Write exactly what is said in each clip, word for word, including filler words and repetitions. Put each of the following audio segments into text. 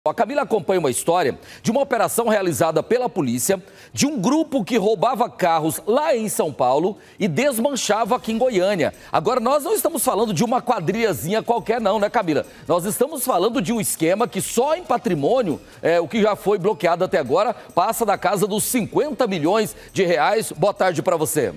A Camila acompanha uma história de uma operação realizada pela polícia de um grupo que roubava carros lá em São Paulo e desmanchava aqui em Goiânia. Agora, nós não estamos falando de uma quadrilhazinha qualquer não, né, Camila? Nós estamos falando de um esquema que só em patrimônio, é, o que já foi bloqueado até agora, passa da casa dos cinquenta milhões de reais. Boa tarde para você.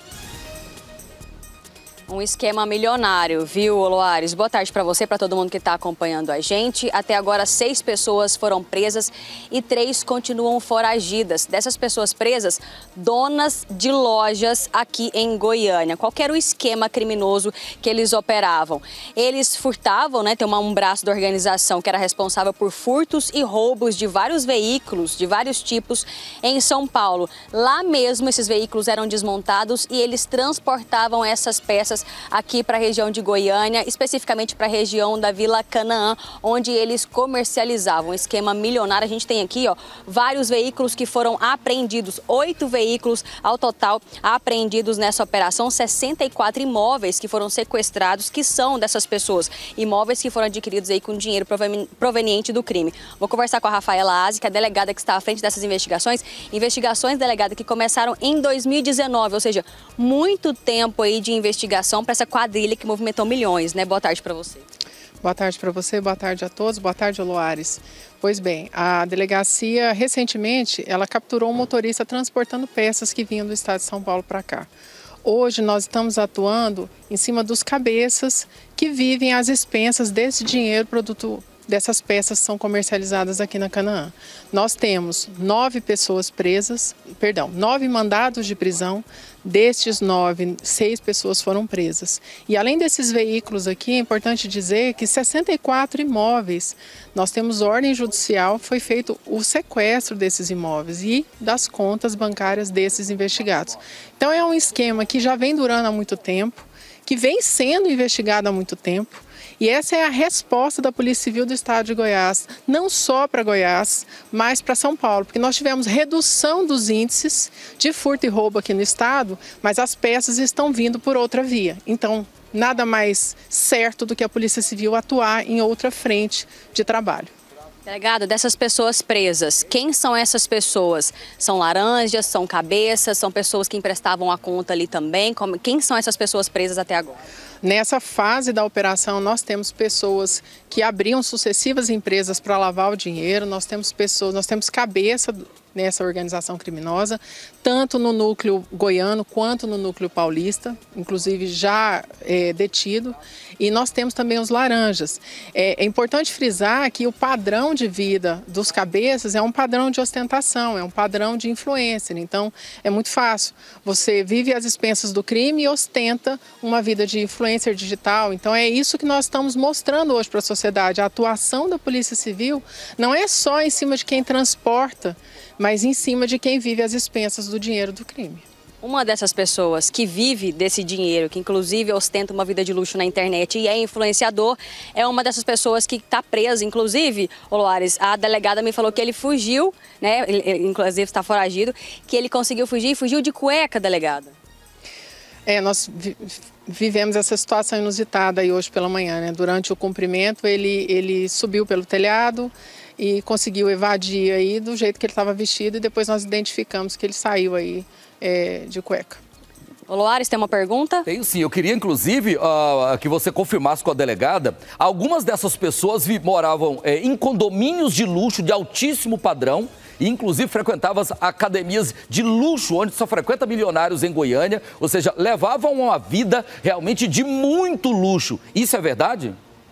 Um esquema milionário, viu, Loares? Boa tarde para você, para todo mundo que está acompanhando a gente. Até agora, seis pessoas foram presas e três continuam foragidas. Dessas pessoas presas, donas de lojas aqui em Goiânia. Qual que era o esquema criminoso que eles operavam? Eles furtavam, né? Tem uma, um braço da organização que era responsável por furtos e roubos de vários veículos, de vários tipos, em São Paulo. Lá mesmo, esses veículos eram desmontados e eles transportavam essas peças aqui para a região de Goiânia, especificamente para a região da Vila Canaã, onde eles comercializavam. Um esquema milionário. A gente tem aqui, ó, vários veículos que foram apreendidos, oito veículos ao total apreendidos nessa operação, sessenta e quatro imóveis que foram sequestrados, que são dessas pessoas, imóveis que foram adquiridos aí com dinheiro proveniente do crime. Vou conversar com a Rafaela Aze, que é a delegada que está à frente dessas investigações, investigações, delegada, que começaram em dois mil e dezenove, ou seja, muito tempo aí de investigação para essa quadrilha que movimentou milhões, né? Boa tarde para você. Boa tarde para você, boa tarde a todos, boa tarde, Loares. Pois bem, a delegacia, recentemente, ela capturou um motorista transportando peças que vinham do estado de São Paulo para cá. Hoje nós estamos atuando em cima dos cabeças que vivem às expensas desse dinheiro produto dessas peças que são comercializadas aqui na Canaã. Nós temos nove pessoas presas, perdão, nove mandados de prisão. Destes nove, seis pessoas foram presas. E além desses veículos aqui, é importante dizer que sessenta e quatro imóveis, nós temos ordem judicial, foi feito o sequestro desses imóveis e das contas bancárias desses investigados. Então é um esquema que já vem durando há muito tempo, que vem sendo investigado há muito tempo. E essa é a resposta da Polícia Civil do Estado de Goiás, não só para Goiás, mas para São Paulo, porque nós tivemos redução dos índices de furto e roubo aqui no estado, mas as peças estão vindo por outra via. Então, nada mais certo do que a Polícia Civil atuar em outra frente de trabalho. Delegado, dessas pessoas presas, quem são essas pessoas? São laranjas, são cabeças, são pessoas que emprestavam a conta ali também? Como, quem são essas pessoas presas até agora? Nessa fase da operação, nós temos pessoas que abriam sucessivas empresas para lavar o dinheiro, nós temos pessoas, nós temos cabeça nessa organização criminosa, tanto no núcleo goiano quanto no núcleo paulista, inclusive já é, detido, e nós temos também os laranjas. É, é importante frisar que o padrão de vida dos cabeças é um padrão de ostentação, é um padrão de influência, então é muito fácil. Você vive às expensas do crime e ostenta uma vida de influencer digital, então é isso que nós estamos mostrando hoje para a sociedade. A atuação da Polícia Civil não é só em cima de quem transporta, mas em cima de quem vive às expensas do dinheiro do crime. Uma dessas pessoas que vive desse dinheiro, que inclusive ostenta uma vida de luxo na internet e é influenciador, é uma dessas pessoas que está presa. Inclusive, ô Loares, a delegada me falou que ele fugiu, né? Ele, ele, inclusive está foragido, que ele conseguiu fugir e fugiu de cueca, delegada. É, nós vi vivemos essa situação inusitada aí hoje pela manhã, né? Durante o cumprimento, ele, ele subiu pelo telhado e conseguiu evadir aí do jeito que ele estava vestido, e depois nós identificamos que ele saiu aí é, de cueca. Ô Loares, tem uma pergunta? Tenho sim, eu queria inclusive uh, que você confirmasse com a delegada, algumas dessas pessoas moravam é, em condomínios de luxo de altíssimo padrão, e inclusive frequentavam as academias de luxo, onde só frequenta milionários em Goiânia, ou seja, levavam uma vida realmente de muito luxo. Isso é verdade?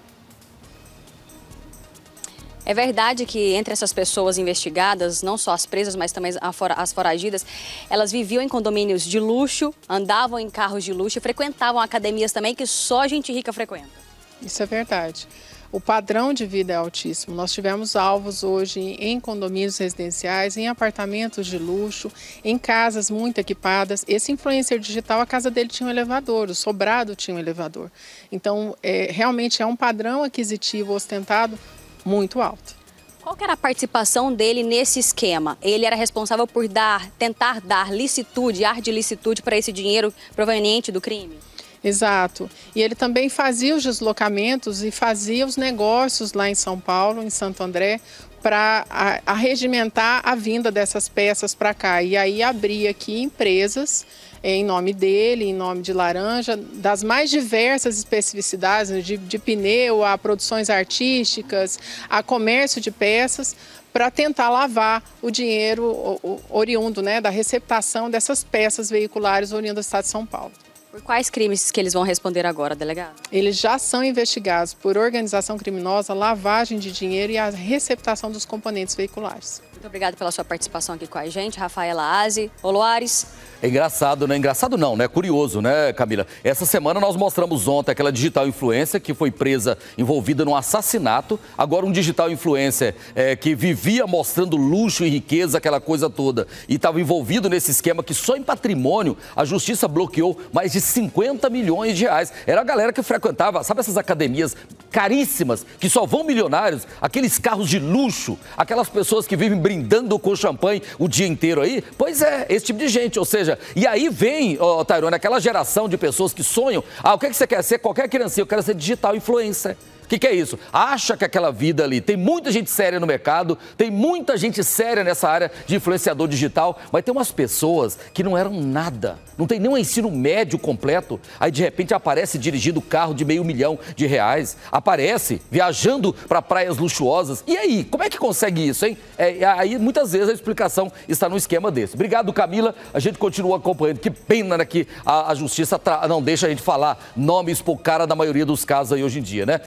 É verdade que entre essas pessoas investigadas, não só as presas, mas também as foragidas, elas viviam em condomínios de luxo, andavam em carros de luxo e frequentavam academias também que só gente rica frequenta. Isso é verdade. O padrão de vida é altíssimo. Nós tivemos alvos hoje em condomínios residenciais, em apartamentos de luxo, em casas muito equipadas. Esse influencer digital, a casa dele tinha um elevador, o sobrado tinha um elevador. Então, é, realmente é um padrão aquisitivo ostentado muito alto. Qual que era a participação dele nesse esquema? Ele era responsável por dar, tentar dar licitude, ar de licitude para esse dinheiro proveniente do crime? Exato. E ele também fazia os deslocamentos e fazia os negócios lá em São Paulo, em Santo André, para arregimentar a vinda dessas peças para cá. E aí abria aqui empresas em nome dele, em nome de Laranja, das mais diversas especificidades, de, de pneu, a produções artísticas, a comércio de peças, para tentar lavar o dinheiro oriundo, né, da receptação dessas peças veiculares oriundas do estado de São Paulo. Por quais crimes que eles vão responder agora, delegado? Eles já são investigados por organização criminosa, lavagem de dinheiro e a receptação dos componentes veiculares. Muito obrigada pela sua participação aqui com a gente, Rafaela Aze. Ô, Loares. É engraçado, né? Engraçado não, né? Curioso, né, Camila? Essa semana nós mostramos ontem aquela digital influencer que foi presa envolvida num assassinato. Agora um digital influencer é, que vivia mostrando luxo e riqueza, aquela coisa toda. E estava envolvido nesse esquema que só em patrimônio a justiça bloqueou mais de cinquenta milhões de reais. Era a galera que frequentava, sabe essas academias caríssimas, que só vão milionários? Aqueles carros de luxo, aquelas pessoas que vivem brindando com champanhe o dia inteiro aí? Pois é, esse tipo de gente, ou seja, e aí vem, oh, Tairone, aquela geração de pessoas que sonham, ah, o que, é que você quer ser? Qualquer criancinha, eu quero ser digital influencer. O que, que é isso? Acha que aquela vida ali, tem muita gente séria no mercado, tem muita gente séria nessa área de influenciador digital, mas tem umas pessoas que não eram nada, não tem nem um ensino médio completo, aí de repente aparece dirigindo carro de meio milhão de reais, aparece viajando para praias luxuosas. E aí, como é que consegue isso, hein? É, aí muitas vezes a explicação está num esquema desse. Obrigado, Camila, a gente continua acompanhando. Que pena, né, que a, a justiça não deixa a gente falar nomes por cara na maioria dos casos aí hoje em dia, né?